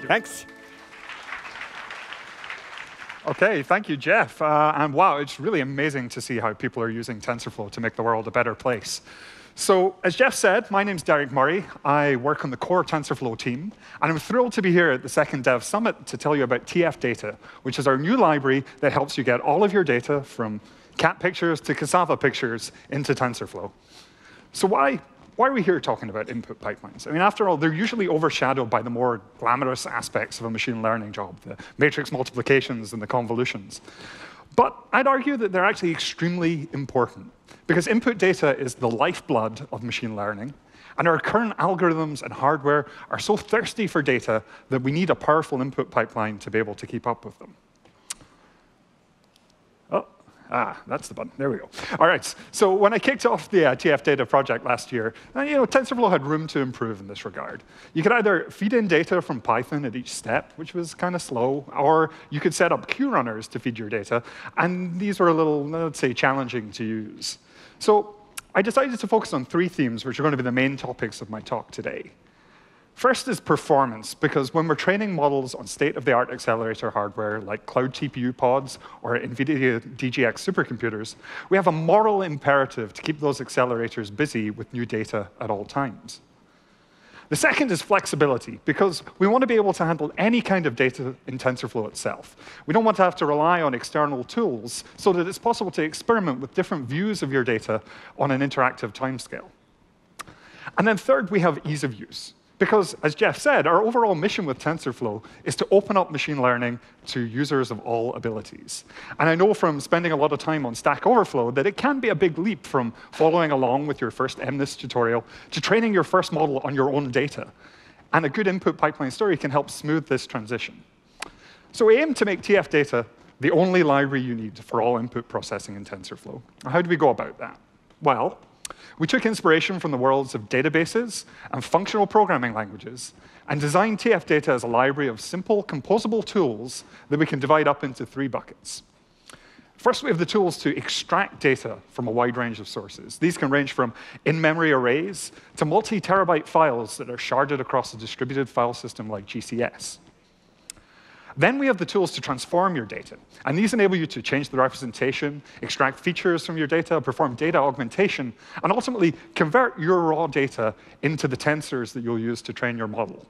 Thanks. OK, thank you, Jeff. And wow, it's really amazing to see how people are using TensorFlow to make the world a better place. So as Jeff said, my name's Derek Murray. I work on the core TensorFlow team. And I'm thrilled to be here at the second Dev Summit to tell you about tf.data, which is our new library that helps you get all of your data from cat pictures to cassava pictures into TensorFlow. So why are we here talking about input pipelines? I mean, after all, they're usually overshadowed by the more glamorous aspects of a machine learning job, the matrix multiplications and the convolutions. But I'd argue that they're actually extremely important, because input data is the lifeblood of machine learning, and our current algorithms and hardware are so thirsty for data that we need a powerful input pipeline to be able to keep up with them. That's the button. There we go. All right. So when I kicked off the tf.data project last year, TensorFlow had room to improve in this regard. You could either feed in data from Python at each step, which was kind of slow, or you could set up queue runners to feed your data. And these were a little, let's say, challenging to use. So I decided to focus on three themes, which are going to be the main topics of my talk today. First is performance, because when we're training models on state-of-the-art accelerator hardware like cloud TPU pods or NVIDIA DGX supercomputers, we have a moral imperative to keep those accelerators busy with new data at all times. The second is flexibility, because we want to be able to handle any kind of data in TensorFlow itself. We don't want to have to rely on external tools so that it's possible to experiment with different views of your data on an interactive timescale. And then third, we have ease of use. Because, as Jeff said, our overall mission with TensorFlow is to open up machine learning to users of all abilities. And I know from spending a lot of time on Stack Overflow that it can be a big leap from following along with your first MNIST tutorial to training your first model on your own data. And a good input pipeline story can help smooth this transition. So we aim to make tf.data the only library you need for all input processing in TensorFlow. How do we go about that? Well, we took inspiration from the worlds of databases and functional programming languages and designed tf.data as a library of simple, composable tools that we can divide up into three buckets. First, we have the tools to extract data from a wide range of sources. These can range from in-memory arrays to multi-terabyte files that are sharded across a distributed file system like GCS. Then we have the tools to transform your data. And these enable you to change the representation, extract features from your data, perform data augmentation, and ultimately convert your raw data into the tensors that you'll use to train your model.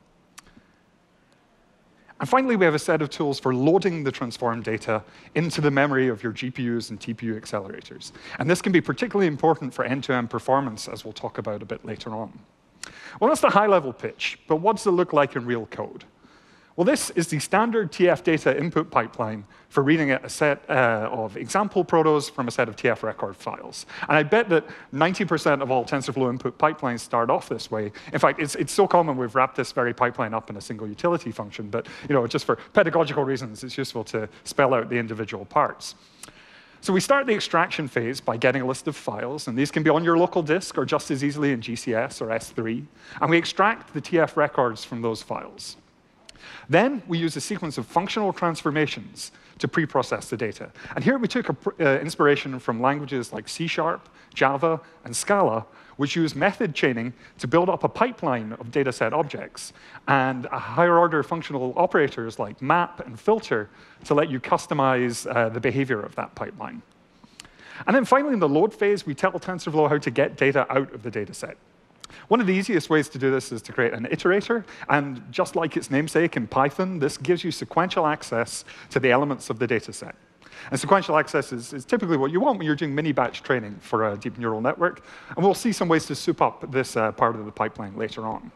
And finally, we have a set of tools for loading the transformed data into the memory of your GPUs and TPU accelerators. And this can be particularly important for end-to-end performance, as we'll talk about a bit later on. Well, that's the high-level pitch, but what does it look like in real code? Well, this is the standard tf.data input pipeline for reading a set of example protos from a set of TF record files. And I bet that 90% of all TensorFlow input pipelines start off this way. In fact, it's so common we've wrapped this very pipeline up in a single utility function. But just for pedagogical reasons, it's useful to spell out the individual parts. So we start the extraction phase by getting a list of files. And these can be on your local disk or just as easily in GCS or S3. And we extract the TF records from those files. Then we use a sequence of functional transformations to pre-process the data. And here we took inspiration from languages like C#, Java, and Scala, which use method chaining to build up a pipeline of dataset objects, and higher-order functional operators like map and filter to let you customize the behavior of that pipeline. And then finally, in the load phase, we tell TensorFlow how to get data out of the dataset. One of the easiest ways to do this is to create an iterator. And just like its namesake in Python, this gives you sequential access to the elements of the data set. And sequential access is typically what you want when you're doing mini-batch training for a deep neural network. And we'll see some ways to soup up this part of the pipeline later on.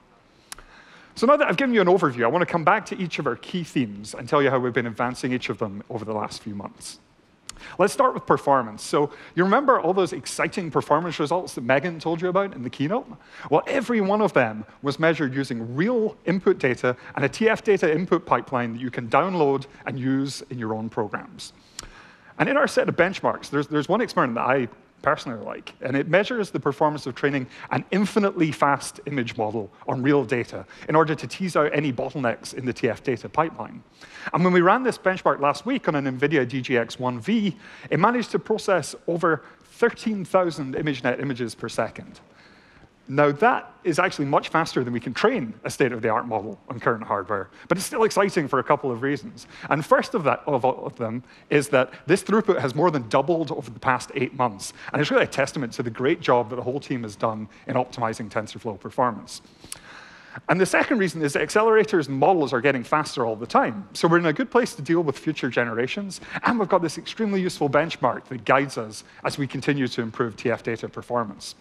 So now that I've given you an overview, I want to come back to each of our key themes and tell you how we've been advancing each of them over the last few months. Let's start with performance. So you remember all those exciting performance results that Megan told you about in the keynote? Well, every one of them was measured using real input data and a tf.data input pipeline that you can download and use in your own programs. And in our set of benchmarks, there's one experiment that I personally like, and it measures the performance of training an infinitely fast image model on real data in order to tease out any bottlenecks in the tf.data pipeline. And when we ran this benchmark last week on an NVIDIA DGX-1V, it managed to process over 13,000 ImageNet images per second. Now, that is actually much faster than we can train a state-of-the-art model on current hardware, but it's still exciting for a couple of reasons. And first of them is that this throughput has more than doubled over the past 8 months, and it's really a testament to the great job that the whole team has done in optimizing TensorFlow performance. And the second reason is that accelerators and models are getting faster all the time. So we're in a good place to deal with future generations, and we've got this extremely useful benchmark that guides us as we continue to improve TF-data performance.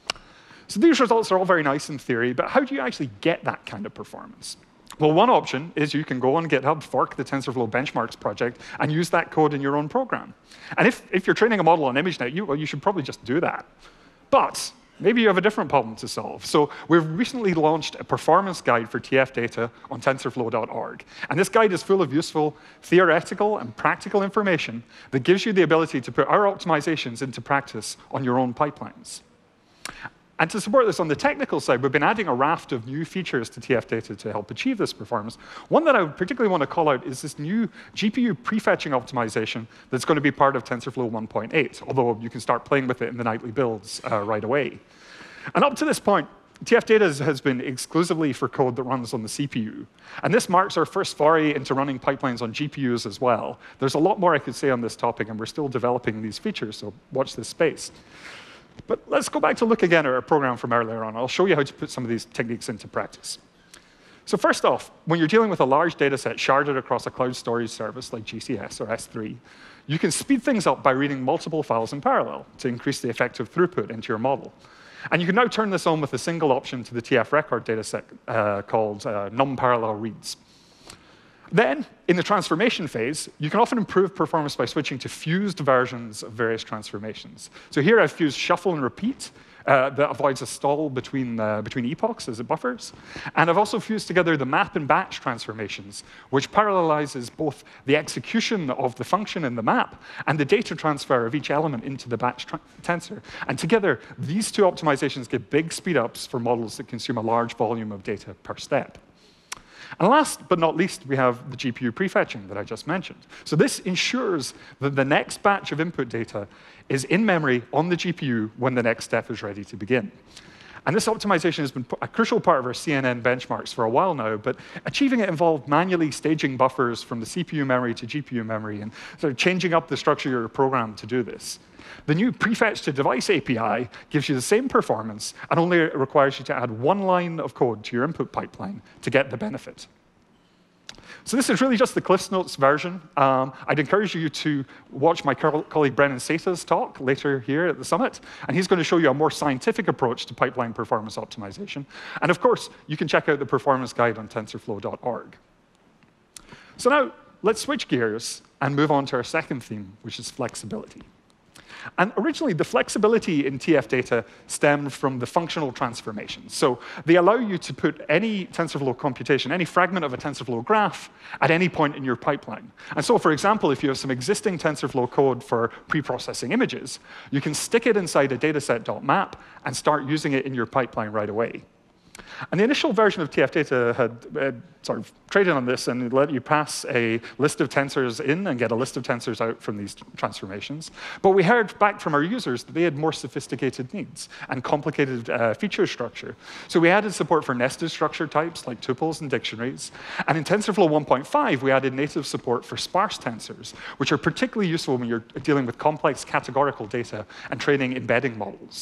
So these results are all very nice in theory, but how do you actually get that kind of performance? Well, one option is you can go on GitHub, fork the TensorFlow benchmarks project, and use that code in your own program. And if you're training a model on ImageNet, you should probably just do that. But maybe you have a different problem to solve. So we've recently launched a performance guide for TF-data on TensorFlow.org. And this guide is full of useful theoretical and practical information that gives you the ability to put our optimizations into practice on your own pipelines. And to support this on the technical side, we've been adding a raft of new features to TF-data to help achieve this performance. One that I would particularly want to call out is this new GPU prefetching optimization that's going to be part of TensorFlow 1.8, although you can start playing with it in the nightly builds right away. And up to this point, TF-data has been exclusively for code that runs on the CPU. And this marks our first foray into running pipelines on GPUs as well. There's a lot more I could say on this topic, and we're still developing these features, so watch this space. But let's go back to look again at our program from earlier on. I'll show you how to put some of these techniques into practice. So first off, when you're dealing with a large data set sharded across a cloud storage service like GCS or S3, you can speed things up by reading multiple files in parallel to increase the effective throughput into your model. And you can now turn this on with a single option to the TF record dataset called num-parallel reads. Then, in the transformation phase, you can often improve performance by switching to fused versions of various transformations. So here I've fused shuffle and repeat that avoids a stall between epochs as it buffers. And I've also fused together the map and batch transformations, which parallelizes both the execution of the function in the map and the data transfer of each element into the batch tensor. And together, these two optimizations give big speedups for models that consume a large volume of data per step. And last but not least, we have the GPU prefetching that I just mentioned. So this ensures that the next batch of input data is in memory on the GPU when the next step is ready to begin. And this optimization has been a crucial part of our CNN benchmarks for a while now, but achieving it involved manually staging buffers from the CPU memory to GPU memory and sort of changing up the structure of your program to do this. The new prefetch to device API gives you the same performance and only requires you to add one line of code to your input pipeline to get the benefit. So this is really just the Cliffs Notes version. I'd encourage you to watch my colleague Brennan Sata's talk later here at the summit, and he's going to show you a more scientific approach to pipeline performance optimization. And of course, you can check out the performance guide on TensorFlow.org. So now, let's switch gears and move on to our second theme, which is flexibility. And originally, the flexibility in TF-data stemmed from the functional transformations. So they allow you to put any TensorFlow computation, any fragment of a TensorFlow graph, at any point in your pipeline. And so, for example, if you have some existing TensorFlow code for pre-processing images, you can stick it inside a dataset.map and start using it in your pipeline right away. And the initial version of TF-data had sort of traded on this and let you pass a list of tensors in and get a list of tensors out from these transformations. But we heard back from our users that they had more sophisticated needs and complicated feature structure. So we added support for nested structure types like tuples and dictionaries. And in TensorFlow 1.5, we added native support for sparse tensors, which are particularly useful when you're dealing with complex categorical data and training embedding models.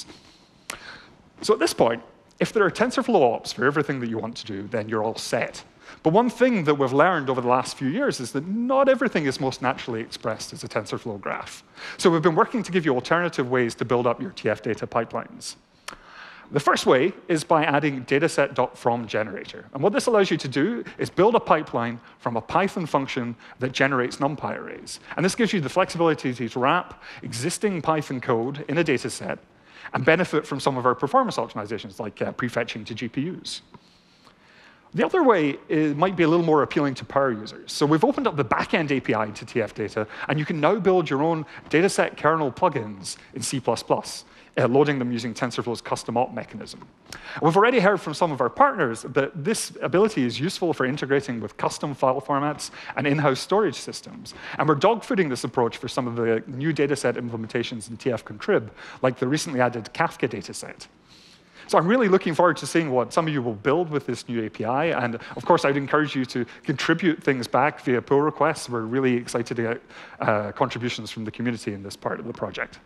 So at this point, if there are TensorFlow ops for everything that you want to do, then you're all set. But one thing that we've learned over the last few years is that not everything is most naturally expressed as a TensorFlow graph. So we've been working to give you alternative ways to build up your TF-data pipelines. The first way is by adding dataset.fromGenerator. And what this allows you to do is build a pipeline from a Python function that generates NumPy arrays. And this gives you the flexibility to wrap existing Python code in a dataset and benefit from some of our performance optimizations, like prefetching to GPUs. The other way might be a little more appealing to power users. So we've opened up the backend API to TF-data, and you can now build your own dataset kernel plugins in C++, loading them using TensorFlow's custom op mechanism. We've already heard from some of our partners that this ability is useful for integrating with custom file formats and in-house storage systems. And we're dogfooding this approach for some of the new dataset implementations in TF-contrib, like the recently added Kafka dataset. So I'm really looking forward to seeing what some of you will build with this new API. And of course, I'd encourage you to contribute things back via pull requests. We're really excited to get contributions from the community in this part of the project.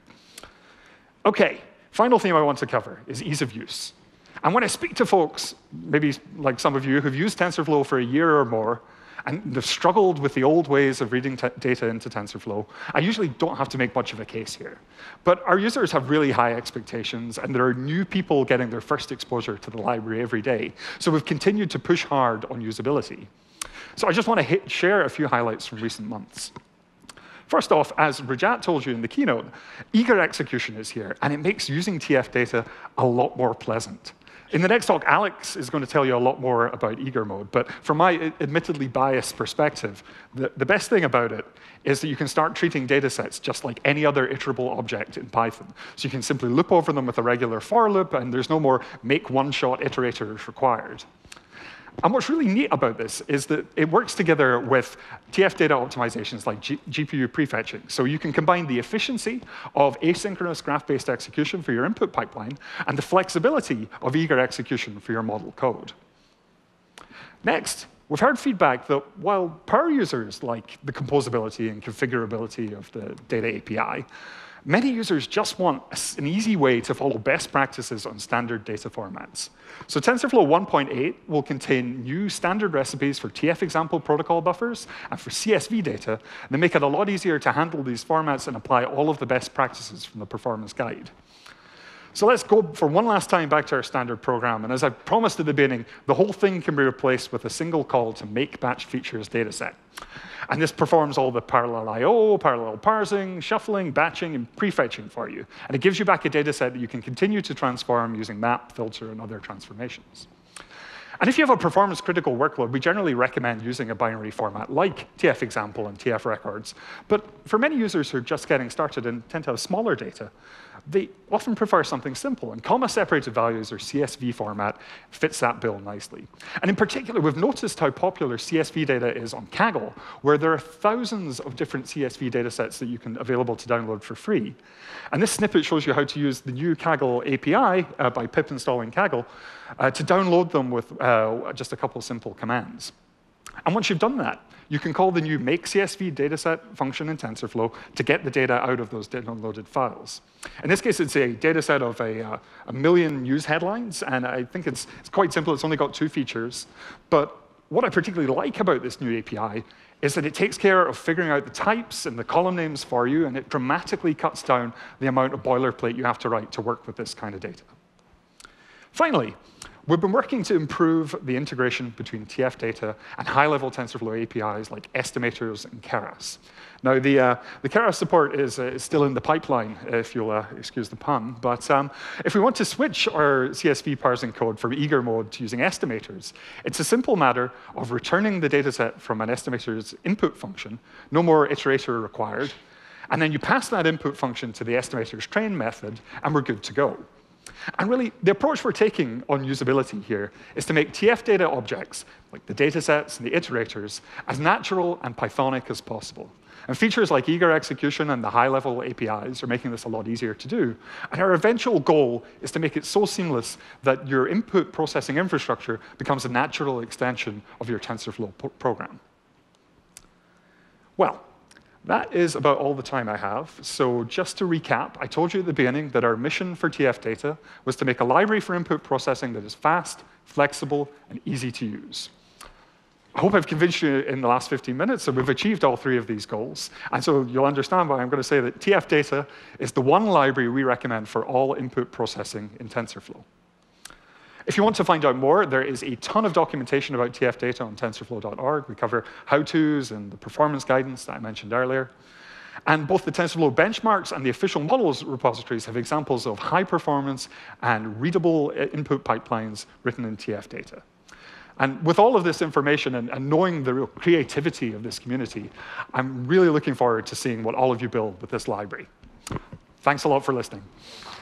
OK, final theme I want to cover is ease of use. And when I speak to folks, maybe like some of you, who've used TensorFlow for a year or more, and they've struggled with the old ways of reading data into TensorFlow, I usually don't have to make much of a case here. But our users have really high expectations, and there are new people getting their first exposure to the library every day. So we've continued to push hard on usability. So I just want to share a few highlights from recent months. First off, as Rajat told you in the keynote, eager execution is here, and it makes using tf.data a lot more pleasant. In the next talk, Alex is going to tell you a lot more about eager mode. But from my admittedly biased perspective, the best thing about it is that you can start treating data sets just like any other iterable object in Python. So you can simply loop over them with a regular for loop, and there's no more make one-shot iterators required. And what's really neat about this is that it works together with tf.data optimizations like GPU prefetching. So you can combine the efficiency of asynchronous graph-based execution for your input pipeline and the flexibility of eager execution for your model code. Next, we've heard feedback that while power users like the composability and configurability of the data API, many users just want an easy way to follow best practices on standard data formats. So TensorFlow 1.8 will contain new standard recipes for TF example protocol buffers and for CSV data, and they make it a lot easier to handle these formats and apply all of the best practices from the performance guide. So let's go for one last time back to our standard program. And as I promised at the beginning, the whole thing can be replaced with a single call to make batch features dataset. And this performs all the parallel I/O, parallel parsing, shuffling, batching, and prefetching for you. And it gives you back a dataset that you can continue to transform using map, filter, and other transformations. And if you have a performance-critical workload, we generally recommend using a binary format like TF example and TF records. But for many users who are just getting started and tend to have smaller data, they often prefer something simple, and comma-separated values or CSV format fits that bill nicely. And in particular, we've noticed how popular CSV data is on Kaggle, where there are thousands of different CSV datasets that you can available to download for free. And this snippet shows you how to use the new Kaggle API by pip installing Kaggle to download them with just a couple of simple commands. And once you've done that, you can call the new make CSV dataset function in TensorFlow to get the data out of those downloaded files. In this case, it's a dataset of a million news headlines, and I think it's quite simple. It's only got 2 features. But what I particularly like about this new API is that it takes care of figuring out the types and the column names for you, and it dramatically cuts down the amount of boilerplate you have to write to work with this kind of data. Finally, we've been working to improve the integration between tf.data and high-level TensorFlow APIs like estimators and Keras. Now, the Keras support is still in the pipeline, if you'll excuse the pun. But if we want to switch our CSV parsing code from eager mode to using estimators, it's a simple matter of returning the dataset from an estimator's input function, no more iterator required, and then you pass that input function to the estimator's train method, and we're good to go. And really, the approach we're taking on usability here is to make tf.data objects, like the datasets and the iterators, as natural and Pythonic as possible. And features like eager execution and the high-level APIs are making this a lot easier to do. And our eventual goal is to make it so seamless that your input processing infrastructure becomes a natural extension of your TensorFlow program. Well, that is about all the time I have. So just to recap, I told you at the beginning that our mission for tf.data was to make a library for input processing that is fast, flexible, and easy to use. I hope I've convinced you in the last 15 minutes that we've achieved all 3 of these goals. And so you'll understand why I'm going to say that tf.data is the one library we recommend for all input processing in TensorFlow. If you want to find out more, there is a ton of documentation about tf.data on tensorflow.org. We cover how-tos and the performance guidance that I mentioned earlier. And both the TensorFlow benchmarks and the official models repositories have examples of high performance and readable input pipelines written in tf.data. And with all of this information and knowing the real creativity of this community, I'm really looking forward to seeing what all of you build with this library. Thanks a lot for listening.